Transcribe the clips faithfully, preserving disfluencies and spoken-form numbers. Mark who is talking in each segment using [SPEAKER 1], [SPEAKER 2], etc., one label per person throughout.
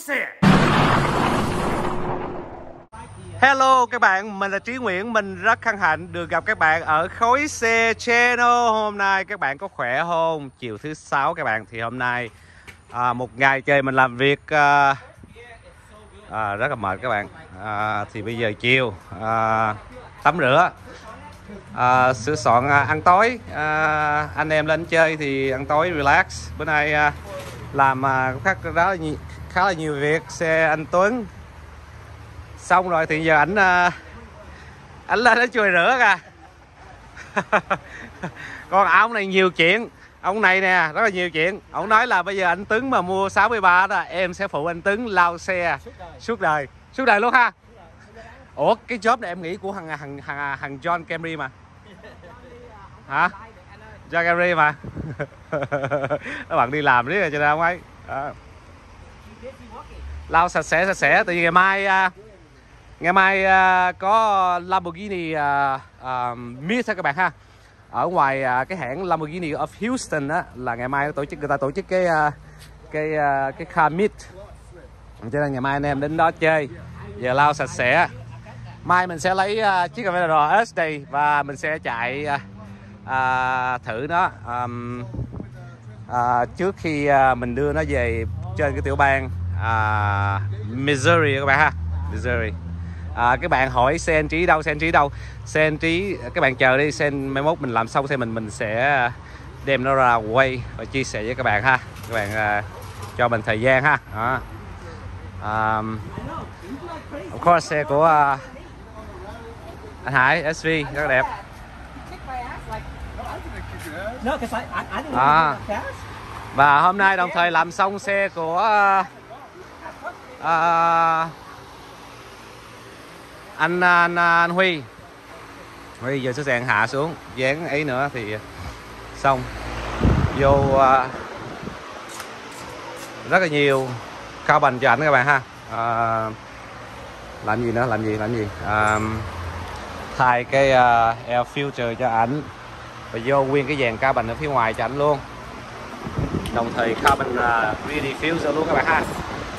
[SPEAKER 1] xe. Hello các bạn, mình là Trí Nguyễn. Mình rất hân hạnh được gặp các bạn ở Khối Xe Channel. Hôm nay các bạn có khỏe không? Chiều thứ sáu các bạn. Thì hôm nay à, một ngày trời mình làm việc à, à, rất là mệt các bạn. à, Thì bây giờ chiều à, tắm rửa, à, sửa soạn à, ăn tối, à, anh em lên chơi thì ăn tối relax. Bữa nay à, làm à, khá, khá, là, khá là nhiều việc. Xe anh Tuấn xong rồi thì giờ ảnh à, ảnh lên đến chùi rửa kìa. Còn ông này nhiều chuyện, ông này nè rất là nhiều chuyện. Ông nói là bây giờ anh Tuấn mà mua sáu mươi ba đó, em sẽ phụ anh Tuấn lau xe suốt đời, suốt đời luôn ha. Ủa cái job này em nghĩ của thằng thằng thằng, thằng John Camry mà hả? John Camry mà. Các bạn đi làm riết rồi cho nên không ấy đó. Lau sạch sẽ sạch sẽ. Tại vì ngày mai ngày mai có Lamborghini uh, uh, Meet các bạn ha. Ở ngoài uh, cái hãng Lamborghini of Houston á, là ngày mai tổ chức người ta tổ chức cái uh, cái uh, cái car meet. Cho nên ngày mai anh em đến đó chơi. Giờ lau sạch sẽ. Mai mình sẽ lấy uh, chiếc Aventador S đây và mình sẽ chạy uh, uh, thử nó um, uh, trước khi uh, mình đưa nó về trên cái tiểu bang uh, Missouri các bạn ha. Missouri. À, các bạn hỏi xe anh Trí đâu, xe anh Trí đâu? Xe anh Trí các bạn chờ đi, xe mai mốt mình làm xong xe mình mình sẽ đem nó ra quay và chia sẻ với các bạn ha. Các bạn uh, cho mình thời gian ha. Đó. Um, of course, xe của uh, anh Hải ét vê rất là đẹp. À. Và hôm nay đồng thời làm xong xe của uh, uh, anh, anh anh Huy. Huy giờ sẽ sàn hạ xuống dán ấy nữa thì xong. Vô uh, rất là nhiều carbon cho ảnh các bạn ha. Uh, làm gì nữa, làm gì làm gì uh, thay cái uh, air filter cho ảnh và vô nguyên cái dàn carbon ở phía ngoài cho ảnh luôn, đồng thời carbon uh, re-diffuser luôn các bạn ha.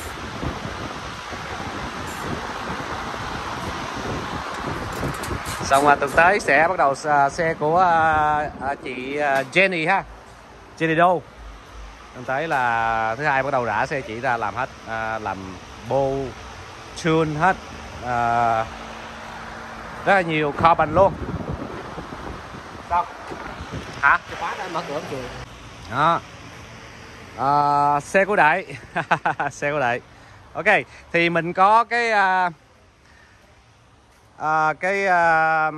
[SPEAKER 1] Xong tuần tới sẽ bắt đầu uh, xe của uh, uh, chị uh, Jenny ha, Jenny Doe. Tuần tới là thứ hai bắt đầu rã xe chị ra làm hết, uh, làm bô tune hết, uh, rất là nhiều carbon luôn. Xong hả? Khóa đã mở cửa chưa? Đó. Uh, xe của Đại. Xe của Đại. Ok, thì mình có cái uh, À, cái à,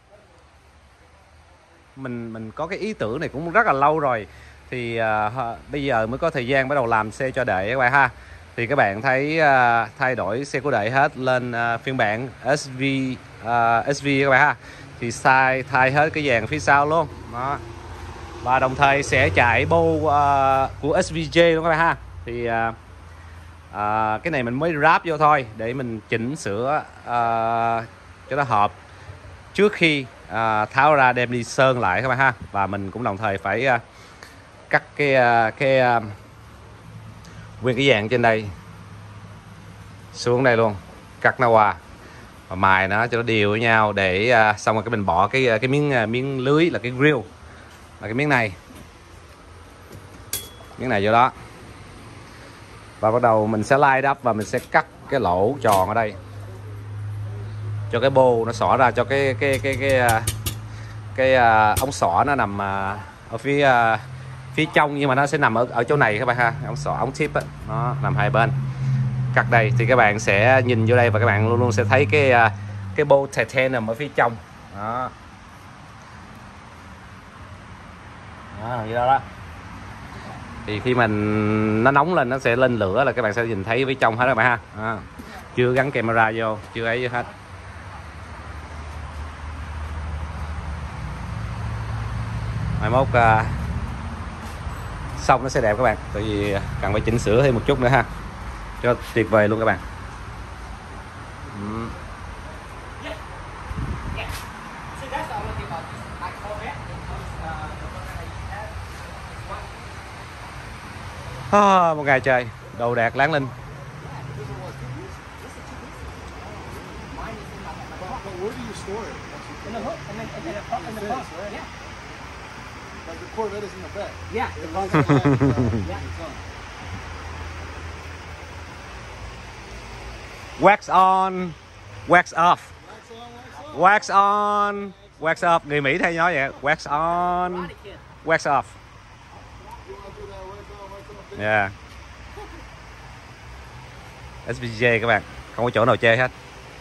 [SPEAKER 1] mình mình có cái ý tưởng này cũng rất là lâu rồi, thì à, bây giờ mới có thời gian bắt đầu làm xe cho Đệ các bạn ha. Thì các bạn thấy à, thay đổi xe của Đệ hết lên à, phiên bản ét vê à, ét vê các bạn ha, thì sai thay hết cái dàn phía sau luôn đó. Và đồng thời sẽ chạy bô à, của ét vê jê luôn các bạn ha. Thì à, à, cái này mình mới ráp vô thôi để mình chỉnh sửa à, cho nó hợp trước khi à, tháo ra đem đi sơn lại các bạn ha. Và mình cũng đồng thời phải à, cắt cái à, cái à, nguyên cái dàn trên đây xuống đây luôn, cắt nó qua và mài nó cho nó đều với nhau để à, xong rồi cái mình bỏ cái cái miếng à, miếng lưới là cái grill, là cái miếng này miếng này vô đó, và bắt đầu mình sẽ line up và mình sẽ cắt cái lỗ tròn ở đây cho cái bô nó xỏ ra, cho cái cái cái cái cái, cái uh, ống xỏ nó nằm uh, ở phía uh, phía trong, nhưng mà nó sẽ nằm ở ở chỗ này các bạn ha. Ống xỏ, ống tip á, nó nằm hai bên. Cắt đây thì các bạn sẽ nhìn vô đây và các bạn luôn luôn sẽ thấy cái uh, cái bô titanium ở phía trong đó. Đó, như đó đó. Thì khi mình nó nóng lên nó sẽ lên lửa là các bạn sẽ nhìn thấy phía trong hết các bạn ha. Đó. Chưa gắn camera vô, chưa ấy hết. Mai mốt uh, xong nó sẽ đẹp các bạn, tại vì cần phải chỉnh sửa thêm một chút nữa ha, cho tuyệt vời luôn các bạn. À, một ngày trời đồ đạc láng linh.
[SPEAKER 2] where do you store it?
[SPEAKER 3] In the hood, and then in the front, in the front,
[SPEAKER 2] right?
[SPEAKER 3] yeah.
[SPEAKER 2] Like the Corvette is in the back.
[SPEAKER 3] Yeah.
[SPEAKER 2] The front of the back, uh,
[SPEAKER 3] Yeah.
[SPEAKER 1] Wax on, wax off.
[SPEAKER 2] Wax on,
[SPEAKER 1] Wax
[SPEAKER 2] wax off.
[SPEAKER 1] on, wax off. Người Mỹ hay nói vậy. Wax on, wax off.
[SPEAKER 2] You wanna do that wax on, wax off?
[SPEAKER 1] Yeah. ét vê giê các bạn, không có chỗ nào chê hết.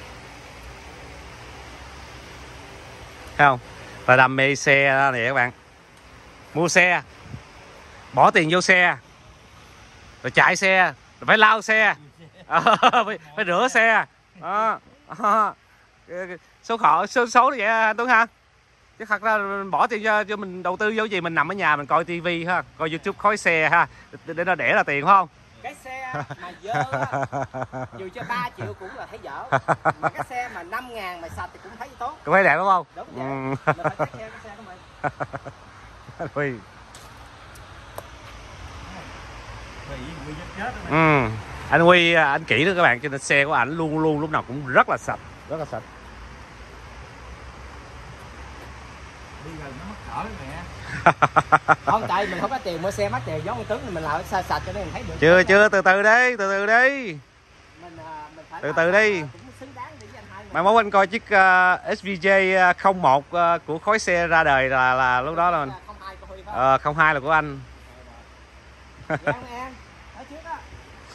[SPEAKER 1] Thấy không? Ta đam mê xe đó này các bạn. Mua xe, bỏ tiền vô xe, rồi chạy xe, rồi phải lau xe, phải, phải rửa xe. Đó. Đó. Số khổ, số số như vậy anh Tuấn ha. Chứ thật ra bỏ tiền cho, cho mình đầu tư vô gì, mình nằm ở nhà mình coi tivi ha, coi YouTube khói xe ha, để nó đẻ ra tiền phải không?
[SPEAKER 3] Cái xe mà dơ á, dù cho ba triệu cũng là thấy dở. Mà cái xe mà năm ngàn mà sạch thì cũng thấy tốt.
[SPEAKER 1] Cũng thấy đẹp đúng không?
[SPEAKER 3] Đúng vậy.
[SPEAKER 1] Ừ.
[SPEAKER 3] Mình phải take care cái xe của mình.
[SPEAKER 1] Ừ. Anh Huy, anh kỹ đó các bạn, cho nên xe của ảnh luôn luôn lúc nào cũng rất là sạch, rất là sạch.
[SPEAKER 4] Đi gần nó mất cỡ mẹ.
[SPEAKER 3] Không, tại mình không có tiền mua xe mắc tiền giống con Tuấn thì mình làm xe sạch cho nên mình thấy được.
[SPEAKER 1] Chưa chưa từ từ đi, từ từ đi.
[SPEAKER 3] Mình, à, mình phải
[SPEAKER 1] Từ từ đi.
[SPEAKER 3] cũng xứng đáng để với anh hai mình.
[SPEAKER 1] Mai mốt anh coi chiếc uh, ét vê giê không một uh, của khói xe ra đời là là lúc đó là mình.
[SPEAKER 3] không hai của Huy phải không?
[SPEAKER 1] Ờ, không hai là của anh.
[SPEAKER 3] Dạ em, nói trước á.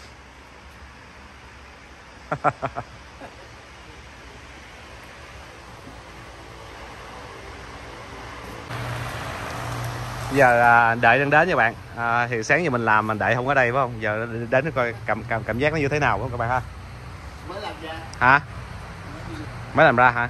[SPEAKER 1] Giờ à, đợi đang đến nha bạn. À, thì sáng giờ mình làm mình đợi không ở đây phải không? Giờ đến coi cảm cảm cảm giác nó như thế nào không các bạn ha?
[SPEAKER 2] Mới làm ra.
[SPEAKER 1] Hả? Mới làm ra hả?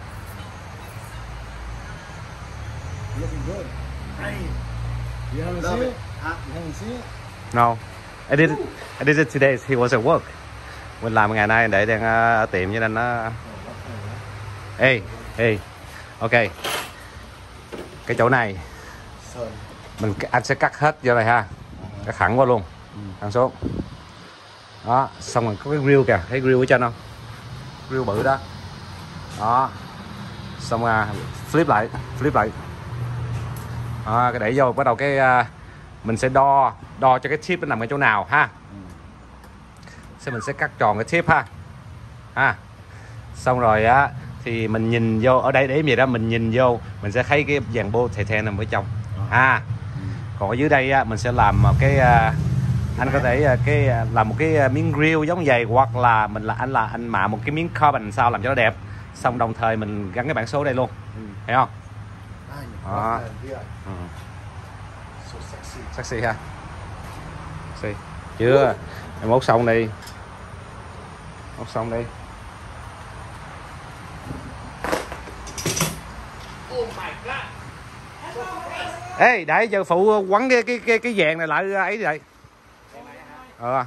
[SPEAKER 2] Looking good. Hey. You haven't seen it? Huh? You haven't seen it?
[SPEAKER 1] No. I did it, I did it today. He was at work. Mình làm ngày nay để đang ở tiệm cho nên nó. Ê, ê. Ok. Cái chỗ này mình anh sẽ cắt hết vô này ha, cắt thẳng qua luôn, thẳng xuống đó, xong rồi có cái grill kìa, thấy grill ở trên không, grill bự đó, đó, xong rồi flip lại, flip lại, đó, cái đẩy vô, bắt đầu cái uh, mình sẽ đo, đo cho cái tip nó nằm ở chỗ nào ha, xong mình sẽ cắt tròn cái tip ha, ha, xong rồi á thì mình nhìn vô ở đây để gì đó, mình nhìn vô mình sẽ thấy cái dàn bô titanium nằm ở trong ha. Còn ở dưới đây á, mình sẽ làm một cái uh, anh có thể uh, cái uh, làm một cái uh, miếng grill giống vậy, hoặc là mình là anh là anh mạ một cái miếng carbon sao làm cho nó đẹp, xong đồng thời mình gắn cái bảng số đây luôn, ừ. Thấy không? Đó. Ừ. Sexy ha, sexy chưa? Em mốt xong đi, mốt xong đi. Ê, để giờ phụ quấn cái cái cái cái vàng này lại ấy vậy. Ờ.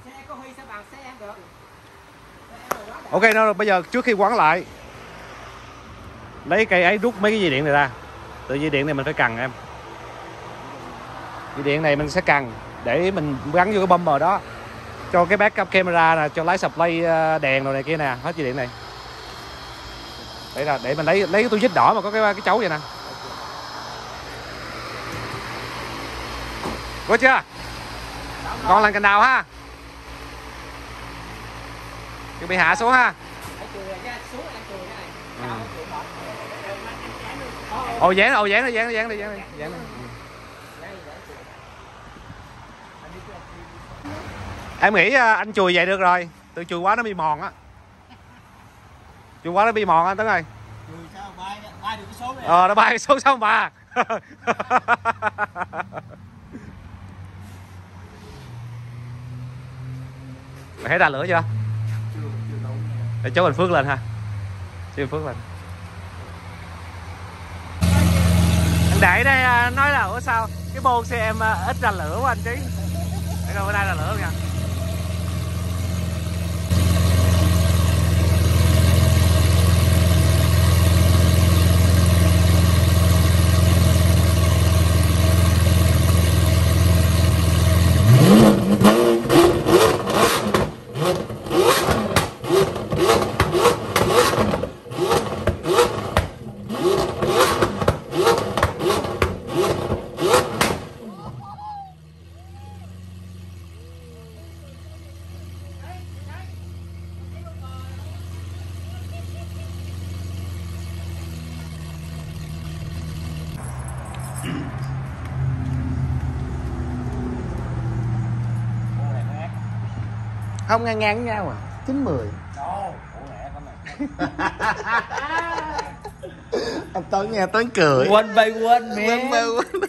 [SPEAKER 1] Ok, nó rồi bây giờ trước khi quấn lại lấy cây ấy rút mấy cái dây điện này ra. Từ dây điện này mình phải cần em. Dây điện này mình sẽ cần để mình gắn vô cái bumper đó. Cho cái backup camera nè, cho lái supply đèn rồi này kia nè, hết dây điện này. Để là để mình lấy lấy cái túi vít đỏ mà có cái cái chấu vậy nè. Có chưa? Con lần cành đào ha. Chuẩn bị hạ xuống ha. Ừ. Ồ dán, ồ dán đi, dán đi, dán đi, dán đi, dán đi. Em nghĩ anh chùi vậy được rồi. Tự chùi quá nó bị mòn á. Chùi quá nó bị mòn anh Tấn ơi. Ờ nó bay cái số sáu ba. Mày thấy ra lửa chưa? Để cháu anh Phước lên ha. Chú anh Phước lên. Anh Đại đây nói là ủa sao cái bô xe em ít ra lửa quá anh Trí. Để coi bữa nay là lửa nha. Không, ngang ngang với nhau à.
[SPEAKER 2] chín mười.
[SPEAKER 3] Ồ, ủa mẹ con này.
[SPEAKER 2] Anh Tuấn nghe Tuấn cười.
[SPEAKER 3] One by one, man.
[SPEAKER 2] One by one.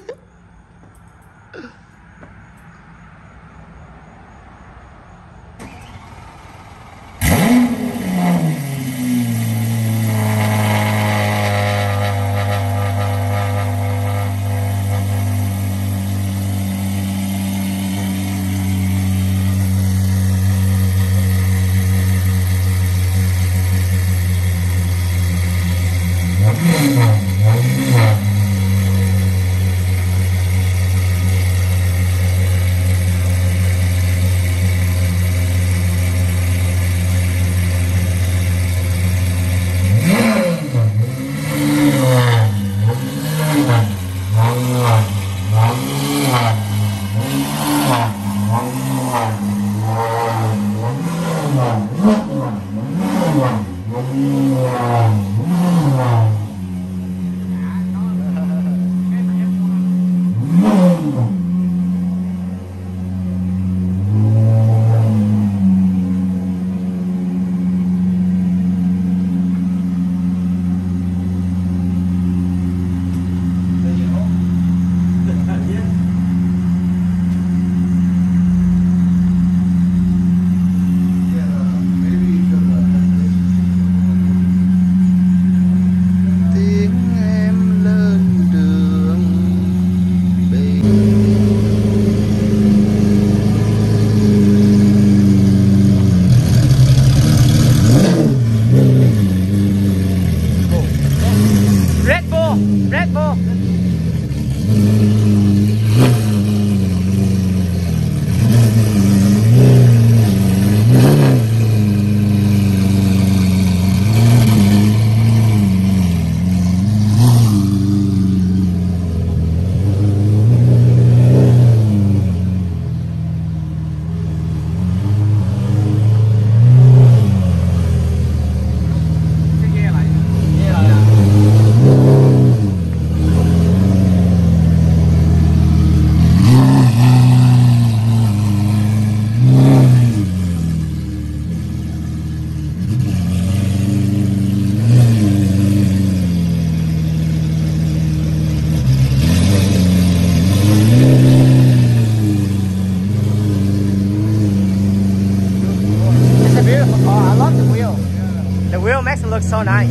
[SPEAKER 3] Looks so nice.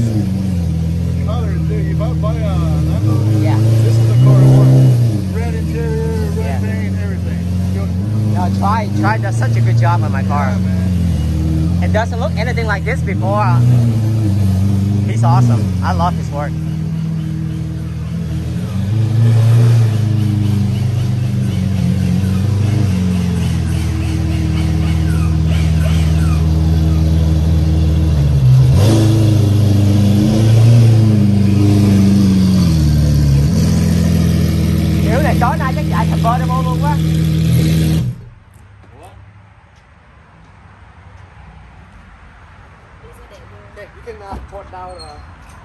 [SPEAKER 2] Father, if I buy a Lambo,
[SPEAKER 3] Yeah.
[SPEAKER 2] this is the car I want. Red interior, red
[SPEAKER 3] Yeah.
[SPEAKER 2] paint, everything.
[SPEAKER 3] No, Try, Try does such a good job on my car.
[SPEAKER 2] Yeah, man.
[SPEAKER 3] It doesn't look anything like this before. He's awesome. I love his work. Tối nay chắc chạy thành bơ demo luôn quá.
[SPEAKER 2] Okay, you can uh, put down. Uh,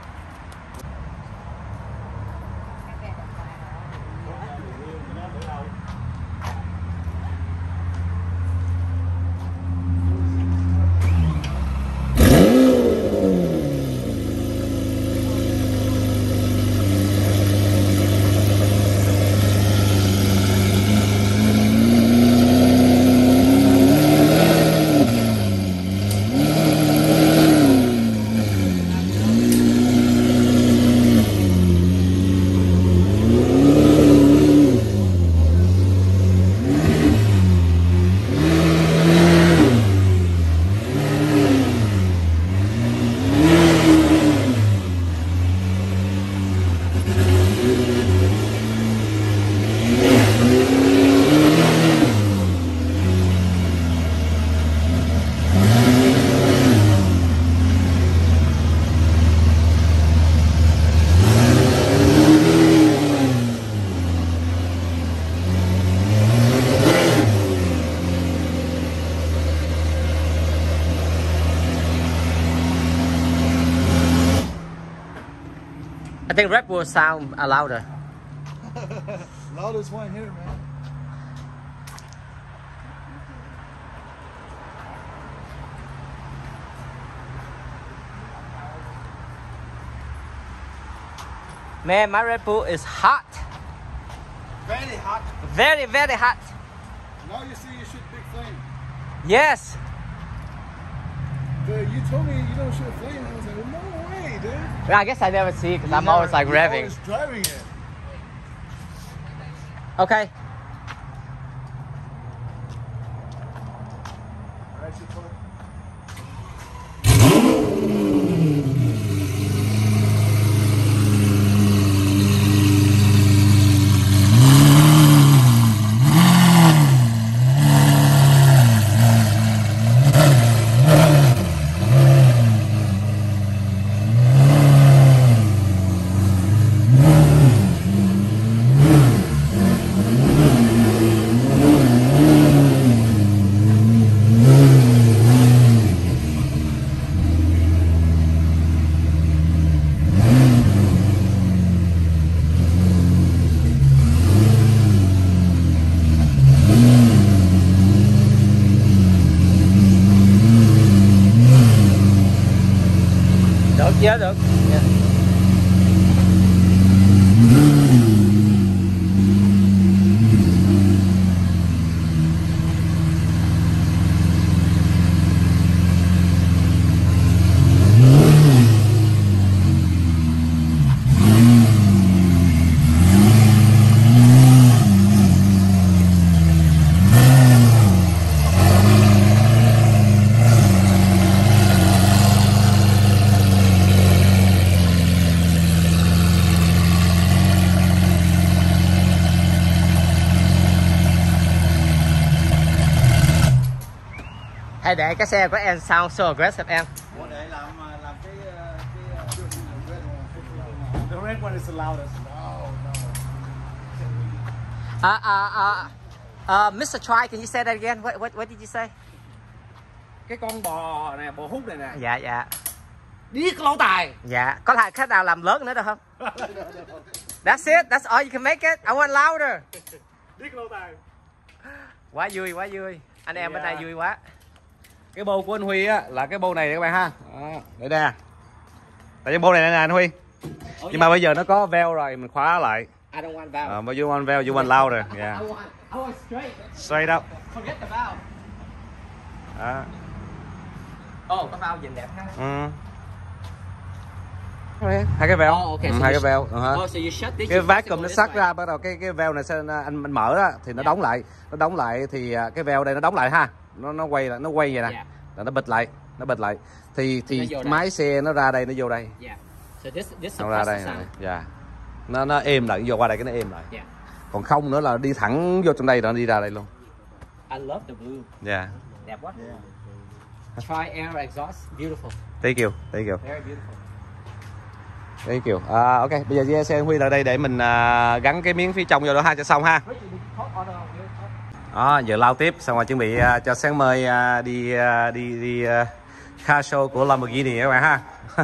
[SPEAKER 3] I think Red Bull sound louder.
[SPEAKER 2] loudest one here, man.
[SPEAKER 3] Man, my Red Bull is hot.
[SPEAKER 2] Very hot.
[SPEAKER 3] Very, very hot.
[SPEAKER 2] Now you see you shoot big flame.
[SPEAKER 3] Yes.
[SPEAKER 2] Dude, you told me you don't shoot flame. I was like, well, no way, dude.
[SPEAKER 3] I guess I never see because I'm
[SPEAKER 2] You
[SPEAKER 3] always
[SPEAKER 2] never-
[SPEAKER 3] like
[SPEAKER 2] you're
[SPEAKER 3] revving.
[SPEAKER 2] always driving it.
[SPEAKER 3] Okay.
[SPEAKER 2] All right, shoot flame.
[SPEAKER 3] Được, dạ được. Dạ. Hãy để cái xe của em sound so aggressive em.
[SPEAKER 2] Ủa, để làm làm cái cái the red one is the loudest. No, no.
[SPEAKER 3] Uh, uh, uh, uh, mister Try, can you say that again? What, what, what did you say?
[SPEAKER 1] Cái con bò nè, bò hút này nè,
[SPEAKER 3] Dạ, dạ.
[SPEAKER 1] điếc lỗ tài.
[SPEAKER 3] Dạ. Có thể khách nào làm lớn nữa được không? That's it. That's all you can make it. I want louder.
[SPEAKER 1] Điếc lỗ tài.
[SPEAKER 3] Quá vui, quá vui. Anh em bên đây vui quá.
[SPEAKER 1] Cái bô của anh Huy á là cái bô này các bạn ha. Đó, để đây nè. Tại cái bô này nè anh Huy. Nhưng mà bây giờ nó có valve rồi, mình khóa lại.
[SPEAKER 3] I don't want valve.
[SPEAKER 1] Uh, but you want valve, you want louder. Yeah.
[SPEAKER 3] I want, I want straight.
[SPEAKER 1] Straight up.
[SPEAKER 3] Forget the valve.
[SPEAKER 1] Đó.
[SPEAKER 3] Oh, có valve nhìn đẹp ha.
[SPEAKER 1] Ừ. Hai cái valve.
[SPEAKER 3] Oh, okay,
[SPEAKER 1] ừ,
[SPEAKER 3] so
[SPEAKER 1] hai
[SPEAKER 3] you
[SPEAKER 1] cái valve. Uh-huh.
[SPEAKER 3] Oh, so you shut this.
[SPEAKER 1] Cái
[SPEAKER 3] you
[SPEAKER 1] vacuum
[SPEAKER 3] flexible
[SPEAKER 1] nó
[SPEAKER 3] this
[SPEAKER 1] sắt
[SPEAKER 3] way.
[SPEAKER 1] ra, bắt đầu cái cái valve này sẽ anh anh mở đó thì nó đóng lại, nó đóng lại thì à, cái valve đây nó đóng lại ha, nó nó quay lại, nó quay vậy nè,
[SPEAKER 3] Yeah.
[SPEAKER 1] là nó bịch lại, nó bịch lại thì thì
[SPEAKER 3] Nó vô đây.
[SPEAKER 1] máy xe nó ra đây, nó vô đây,
[SPEAKER 3] Yeah. So this this
[SPEAKER 1] nó ra đây,
[SPEAKER 3] suppresses sound.
[SPEAKER 1] dạ, nó nó êm lại, vô qua đây cái nó êm lại,
[SPEAKER 3] Yeah.
[SPEAKER 1] còn không nữa là đi thẳng vô trong đây rồi nó đi ra đây luôn,
[SPEAKER 3] I love the blue.
[SPEAKER 1] dạ,
[SPEAKER 3] Đẹp quá. Try air exhaust. Beautiful.
[SPEAKER 1] thank you, thank you,
[SPEAKER 3] Very beautiful.
[SPEAKER 1] thank you. À, ok, bây giờ xe Huy lại đây để mình à, gắn cái miếng phía trong vô đó ha cho xong ha. Đó, giờ lao tiếp xong rồi chuẩn bị uh, cho sáng mai uh, đi uh, đi đi uh, car show của Lamborghini các bạn ha.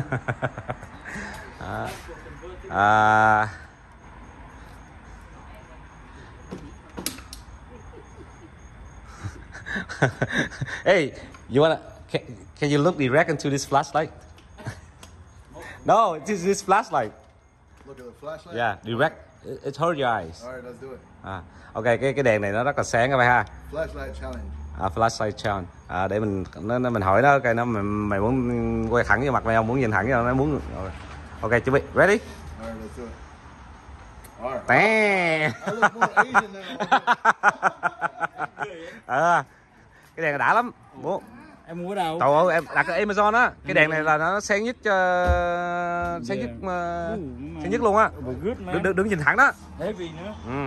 [SPEAKER 1] Đó. À... Hey, you wanna can, can you look direct into this flashlight? No, this this flashlight.
[SPEAKER 2] Look at the flashlight.
[SPEAKER 1] Yeah, direct. It, it hurt your eyes.
[SPEAKER 2] All right, let's do it.
[SPEAKER 1] À, ok, cái cái đèn này nó rất là sáng các bạn ha.
[SPEAKER 2] Flashlight challenge.
[SPEAKER 1] À, flashlight challenge. À, để mình nó, nó mình hỏi nó coi nó mày, mày muốn quay thẳng vô mặt mày không, muốn nhìn thẳng vô nó muốn. Rồi. Ok, chuẩn bị. Ready?
[SPEAKER 2] All right, let's do it. All right.
[SPEAKER 1] Tè.
[SPEAKER 2] I look more Asian now.
[SPEAKER 1] À, cái đèn này đã lắm. Bố.
[SPEAKER 4] Em mua ở đâu?
[SPEAKER 1] Trời ơi, em đặt ở Amazon á. Cái đèn này là nó sáng nhất uh, sáng nhất uh, sáng nhất luôn á. Đứng, đứng, đứng nhìn thẳng đó.
[SPEAKER 4] Heavy nữa.
[SPEAKER 1] Ừ.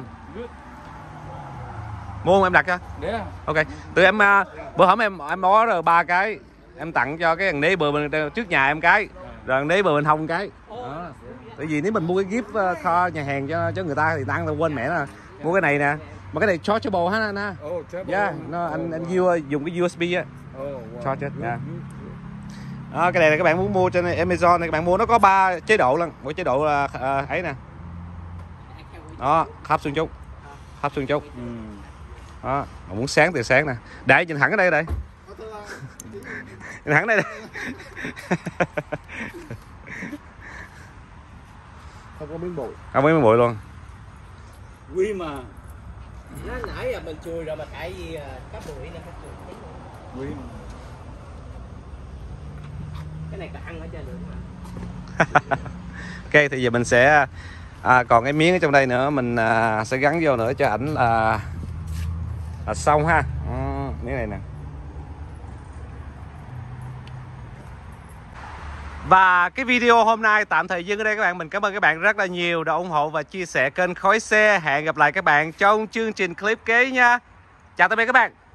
[SPEAKER 1] Mua không em đặt cho?
[SPEAKER 4] Để à?
[SPEAKER 1] Ok, từ em uh, bữa hổm em em order ba cái, em tặng cho cái thằng nế bờ bên trước nhà em cái, rồi thằng nế bờ bên hông cái. Đó. Tại vì nếu mình mua cái gift uh, kho nhà hàng cho cho người ta thì ta quên mẹ nè. Mua cái này nè, mà cái này chargeable ha nè.
[SPEAKER 2] Oh, terrible.
[SPEAKER 1] Yeah, nó anh anh yêu dùng cái u ét bê á.
[SPEAKER 2] Oh, wow.
[SPEAKER 1] Charge it. Yeah. Đó, cái này là các bạn muốn mua trên Amazon này, các bạn mua nó có ba chế độ lần, mỗi chế độ là uh, ấy nè. Đó, thấp xuống chút, thấp xuống chút. Đó, mà muốn sáng thì sáng nè. Để nhìn thẳng ở đây đây. Nhìn thẳng đây đây.
[SPEAKER 2] Không có miếng bụi.
[SPEAKER 1] Không có miếng bụi luôn.
[SPEAKER 4] Quy mà.
[SPEAKER 3] Nó nãy giờ mình chùi rồi mà tại vì có bụi nên phải chùi tí nữa.
[SPEAKER 4] Quy mà.
[SPEAKER 3] Cái này có ăn ở trên được mà.
[SPEAKER 1] Ok, thì giờ mình sẽ à, còn cái miếng ở trong đây nữa mình à, sẽ gắn vô nữa cho ảnh là là xong ha. Ừ, miếng này nè. Và cái video hôm nay tạm thời dừng ở đây các bạn. Mình cảm ơn các bạn rất là nhiều đã ủng hộ và chia sẻ kênh Khói Xe. Hẹn gặp lại các bạn trong chương trình clip kế nha. Chào tạm biệt các bạn.